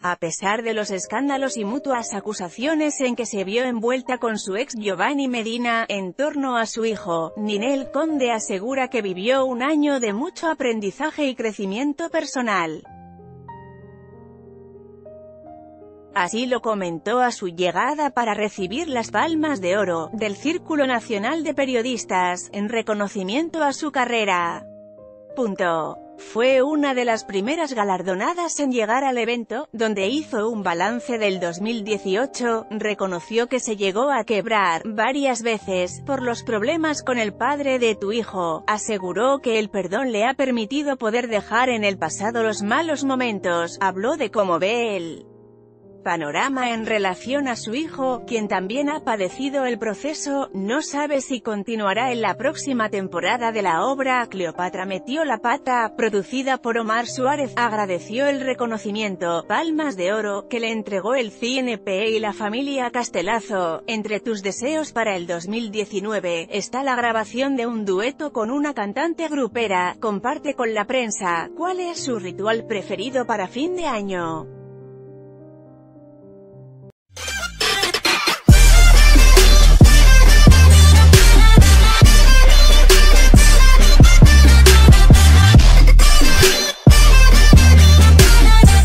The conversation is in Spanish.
A pesar de los escándalos y mutuas acusaciones en que se vio envuelta con su ex Giovanni Medina, en torno a su hijo, Ninel Conde asegura que vivió un año de mucho aprendizaje y crecimiento personal. Así lo comentó a su llegada para recibir las Palmas de Oro, del Círculo Nacional de Periodistas, en reconocimiento a su carrera. Fue una de las primeras galardonadas en llegar al evento, donde hizo un balance del 2018, reconoció que se llegó a quebrar, varias veces, por los problemas con el padre de tu hijo, aseguró que el perdón le ha permitido poder dejar en el pasado los malos momentos, habló de cómo ve el panorama en relación a su hijo, quien también ha padecido el proceso, no sabe si continuará en la próxima temporada de la obra. Cleopatra metió la pata, producida por Omar Suárez, agradeció el reconocimiento, Palmas de Oro, que le entregó el CNP y la familia Castelazo. Entre tus deseos para el 2019, está la grabación de un dueto con una cantante grupera, comparte con la prensa, ¿cuál es su ritual preferido para fin de año?